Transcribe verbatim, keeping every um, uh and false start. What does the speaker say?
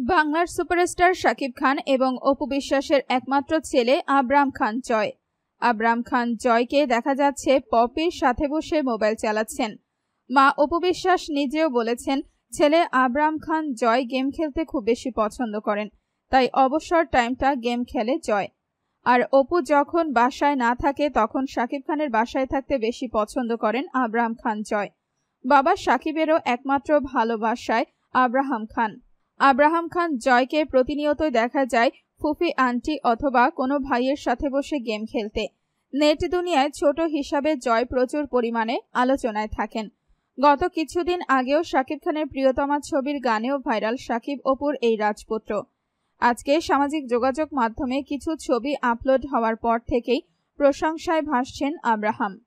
বাংলার সুপারস্টার শাকিব খান এবং অপু বিশ্বাসের একমাত্র ছেলে আবরাম খান জয়। আবরাম খান জয়কে দেখা যাচ্ছে পপির সাথে বসে মোবাইল চালাচ্ছেন। মা অপু বিশ্বাস নিজেও বলেছেন, ছেলে আবরাম খান জয় গেম খেলতে খুব বেশি পছন্দ করেন, তাই অবসর টাইমটা গেম খেলে জয়। আর অপু যখন বাসায় না থাকে তখন শাকিব খানের বাসায় থাকতে বেশি পছন্দ করেন আবরাম খান জয়। বাবা শাকিবেরও একমাত্র ভালোবাসায় আব্রাহাম খান। আব্রাহাম খান জয়কে প্রতিনিয়তই দেখা যায় ফুফি আন্টি অথবা কোনো ভাইয়ের সাথে বসে গেম খেলতে। নেট দুনিয়ায় ছোট হিসাবে জয় প্রচুর পরিমাণে আলোচনায় থাকেন। গত কিছুদিন আগেও শাকিব খানের প্রিয়তমা ছবির গানেও ভাইরাল শাকিব অপুর এই রাজপুত্র। আজকে সামাজিক যোগাযোগ মাধ্যমে কিছু ছবি আপলোড হওয়ার পর থেকেই প্রশংসায় ভাসছেন আব্রাহাম।